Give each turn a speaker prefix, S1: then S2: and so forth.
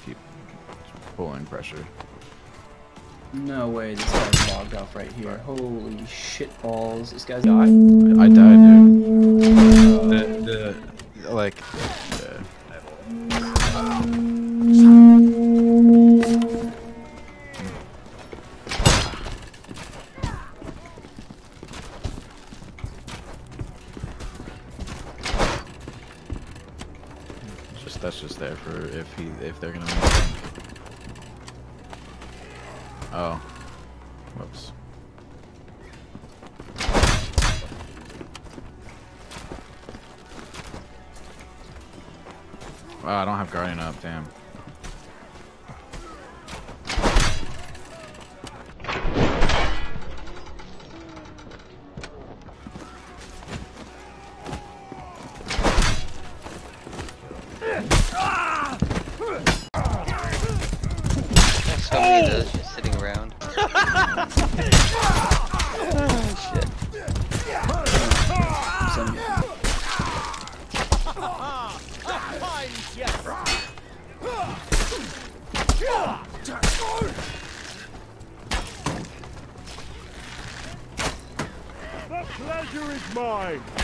S1: keep pulling pressure.
S2: No way, this guy's logged off right here. Holy shit balls. This guy's died.
S1: I died, dude. Like. That's just there for if they're gonna make it. Oh. Whoops. Wow, I don't have Guardian up, damn.
S3: So many of those just sitting around. Oh, shit.
S4: The pleasure is mine.